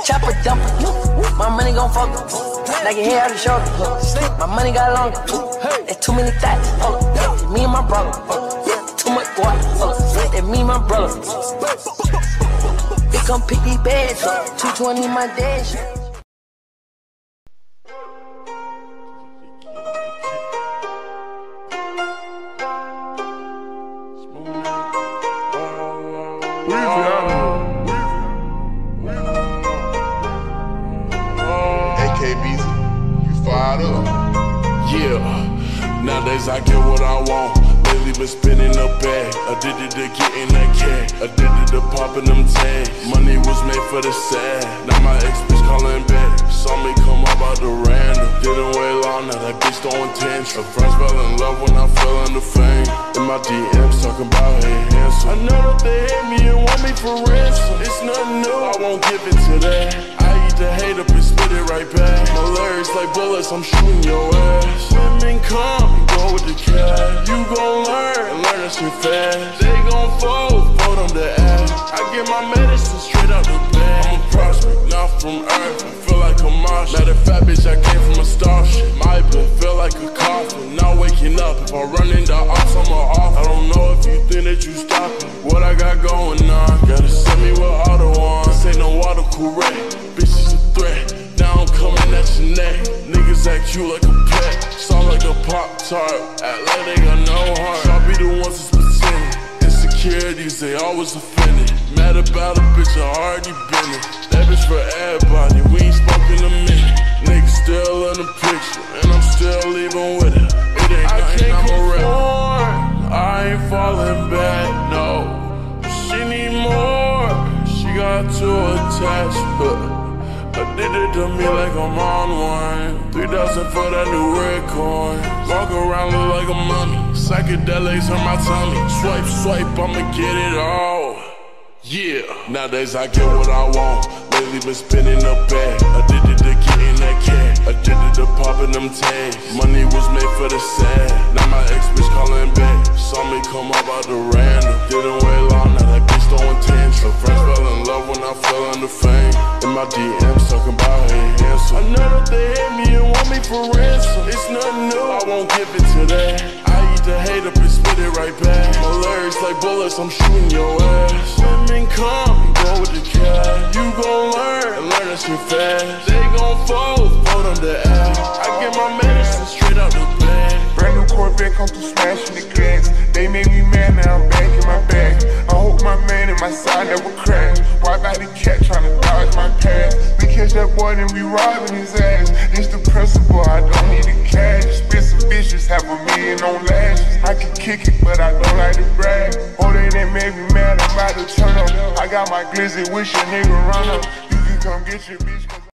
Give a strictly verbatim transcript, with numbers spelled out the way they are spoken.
chopper dumper. My money gon' fuck her. Like your hair out the shoulder. My money got longer. There's too many thoughts. It's me and my brother. Too much water. It's me and my brother. They come pick these bags up. two twenty my dash. Nowadays I get what I want. Lately been spinning a bag. Addicted to getting that cat. Addicted to popping them tags. Money was made for the sad. Now my ex bitch calling back. Saw me come up out the random. Didn't wait long, now that bitch throwing tension. Her friends fell in love when I fell into fame. In my D Ms talking about hey handsome. I know that they hate me and want me for ransom. It's nothing new, I won't give it to that. I eat the hate up and spit it right back. My lyrics like bullets, I'm shooting your ass. Women come and go with the cash. You gon' learn and learn that shit fast. They gon' fold, fold them to ass. I get my medicine straight out the bag. I'm a prospect, not from earth. I feel like a Martian. Matter of fact, bitch, I came from a starship. My bed feel like a coffin. Not waking up. If I run into ops, I'm a off. I don't know if you think that you stopping what I got going on. Gotta send me with all the ones. This ain't no water correct. Bitch is a threat. Now I'm coming at your neck. Niggas act you like a pet. Sound like a Pop-Tart. Act like they got no heart. Y'all be the ones that's pretending. Insecurities, they always offended. Mad about a bitch, I already been it. That bitch for everybody, we ain't spoken a minute. Niggas still in the picture, and I'm still leaving with it. It ain't I nothing, I'm a rap. I ain't falling back, no. She need more, she got too attached, but addicted to me like I'm on one. Three thousand for that new red coin. Walk around look like a mummy. Psychedelics hurt my tummy. Swipe, swipe, I'ma get it all. Yeah. Nowadays I get what I want. Lately been spinning a bag. Addicted to getting that cat. Addicted to popping them tags. Money was made for the sad. Now my ex bitch calling back. Saw me come up out the random. Didn't wait long, now that bitch throwing tension. Friends fell in love when I fell under fame. In my D Ms talking about hey handsome. I know that they hate me and want me for ransom. It's nothing new, I won't give it to that. I eat the hate up and spit it right back. My lyrics like bullets, I'm shooting your ass. Women come and go with the cash. You gon' learn and learn that shit fast. They gon' fold, fold them to ass. I get my medicine straight out the bag. Brand new Corvette come through smashing the glass. They made me mad, now I'm back in my bag. I hope my man and my side never crash. Why by the cat tryna dodge my past? We catch that boy then we robbing his ass. It's the principle, I don't need the cash. Expensive bitches, half a million on lashes. I can kick it, but I don't like to brag. Oh, they done made me mad, I'm about to turn up. I got my glizzy, wish a nigga run up. You can come get your bitch.